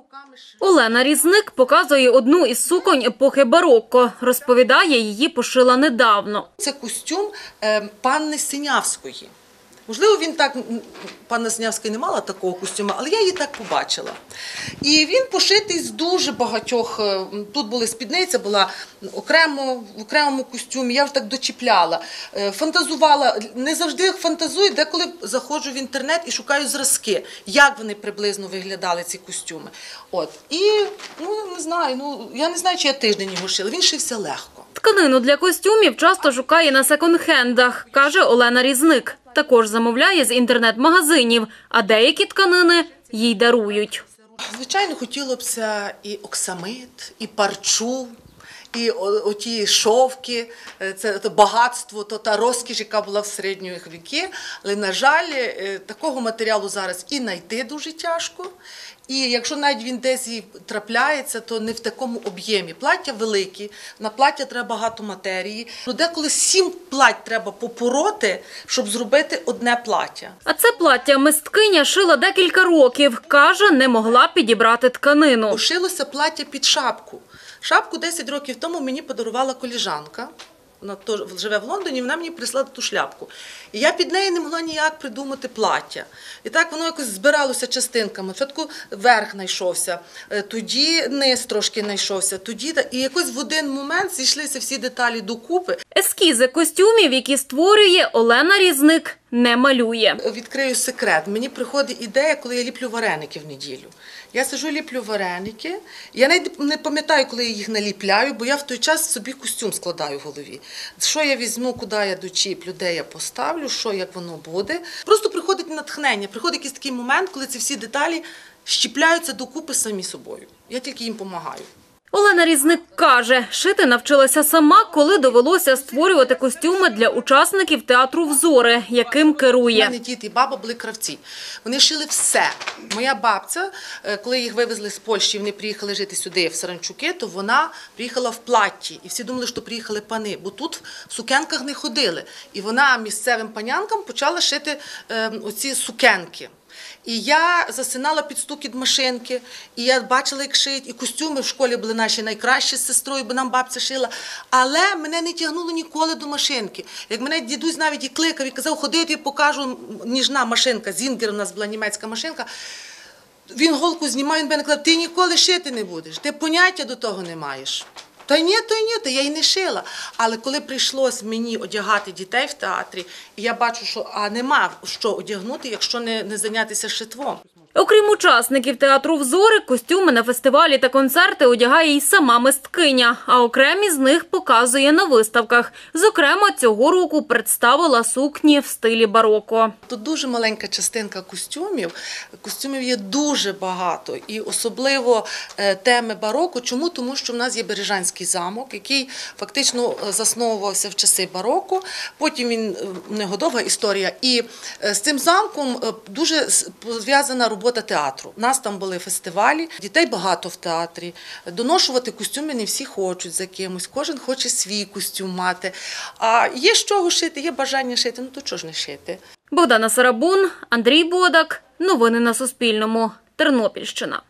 Олена Різник показує одну із суконь епохи бароко. Розповідає, її пошила недавно. Це костюм панни Синявської. Можливо, він так, панна Синявська не мала такого костюму, але я її так побачила. І він пошитий з дуже багатьох, тут була спідниця, була в окремому костюмі, я вже так дочіпляла, фантазувала, не завжди фантазую, деколи заходжу в інтернет і шукаю зразки, як вони приблизно виглядали, ці костюми. І, я не знаю, чи я тиждень його шила, він шився легко. Тканину для костюмів часто шукає на секонд-хендах, каже Олена Різник. Також замовляє з інтернет-магазинів, а деякі тканини їй дарують. Звичайно, хотілося б і оксамит, і парчу, і оті шовки, це багатство, та розкіш, яка була в середньої віки. Але, на жаль, такого матеріалу зараз і знайти дуже тяжко. І якщо навіть він десь і трапляється, то не в такому об'ємі. Плаття великі, на плаття треба багато матерії. Деколи 7 плать треба попороти, щоб зробити одне плаття. А це плаття мисткиня шила декілька років. Каже, не могла підібрати тканину. Шилося плаття під шапку. Шапку 10 років тому мені подарувала колежанка. Вона живе в Лондоні, вона мені прислала ту шляпку. І я під нею не могла ніяк придумати плаття. І так воно якось збиралося частинками. Спочатку верх знайшовся, тоді низ трошки знайшовся, і якось в один момент зійшлися всі деталі докупи. Ескізи костюмів, які створює, Олена Різник не малює. Відкрию секрет. Мені приходить ідея, коли я ліплю вареники в неділю. Я сиджу, ліплю вареники. Я навіть не пам'ятаю, коли я їх наліпляю, бо я в той час собі костюм складаю в голові. Що я візьму, куди я дочіплю, де я поставлю, як воно буде. Просто приходить натхнення, приходить якийсь такий момент, коли ці всі деталі щіпляються докупи самі собою. Я тільки їм допомагаю. Олена Різник каже, шити навчилася сама, коли довелося створювати костюми для учасників театру «Взори», яким керує. У мене дід і баба були кравці. Вони шили все. Моя бабця, коли їх вивезли з Польщі, вони приїхали жити сюди, в Саранчуки, то вона приїхала в платті. І всі думали, що приїхали пани, бо тут в сукенках не ходили. І вона місцевим панянкам почала шити оці сукенки. І я засинала під стукіт машинки, і я бачила, як шиють, і костюми в школі були наші найкращі з сестрою, бо нам бабця шила. Але мене не тягнуло ніколи до машинки. Як мене дідусь навіть і кликав, і казав, ходи, я тобі покажу, ніжна машинка, Зінгер у нас була німецька машинка. Він голку знімає, він мене казав, ти ніколи шити не будеш, ти поняття до того не маєш. Та ні, я й не шила. Але коли прийшлось мені одягати дітей в театрі, і я бачу, що нема що одягнути, якщо не зайнятися шитвом. Окрім учасників театру «Взори», костюми на фестивалі та концерти одягає й сама мисткиня, а окремі з них показує на виставках. Зокрема, цього року представила сукні в стилі бароко. Тут дуже маленька частинка костюмів. Костюмів є дуже багато, і особливо теми бароко. Чому? Тому що в нас є Бережанський замок, який фактично засновувався в часи бароко. Потім він, у нього довга історія. І з цим замком дуже пов'язана робота театру. У нас там були фестивалі, дітей багато в театрі. Доношувати костюми не всі хочуть за кимось, кожен хоче свій костюм мати. А є з чого шити, є бажання шити, то чого ж не шити? Богдана Сарабун, Андрій Бодак. Новини на Суспільному. Тернопільщина.